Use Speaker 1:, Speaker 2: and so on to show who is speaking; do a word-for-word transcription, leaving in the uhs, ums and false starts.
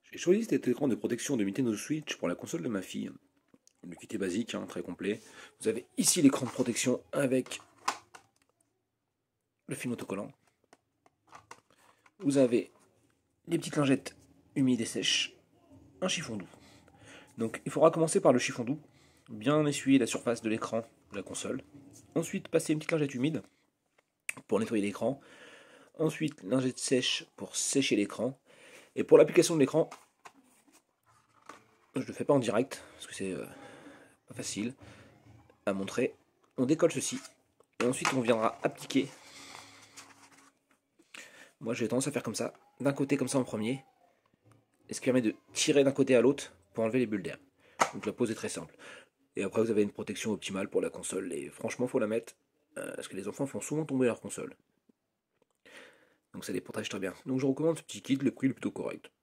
Speaker 1: J'ai choisi cet écran de protection de Nintendo Switch pour la console de ma fille. Le kit est basique, hein, très complet. Vous avez ici l'écran de protection avec le film autocollant. Vous avez les petites lingettes humides et sèches, un chiffon doux. Donc il faudra commencer par le chiffon doux, bien essuyer la surface de l'écran de la console. Ensuite passer une petite lingette humide pour nettoyer l'écran. Ensuite lingette sèche pour sécher l'écran. Et pour l'application de l'écran, je ne le fais pas en direct parce que c'est euh, pas facile à montrer. On décolle ceci et ensuite on viendra appliquer. Moi j'ai tendance à faire comme ça, d'un côté comme ça en premier, et ce qui permet de tirer d'un côté à l'autre pour enlever les bulles d'air. Donc la pose est très simple. Et après vous avez une protection optimale pour la console, et franchement faut la mettre, euh, parce que les enfants font souvent tomber leur console. Donc ça les protège très bien. Donc je recommande ce petit kit, le prix est plutôt correct.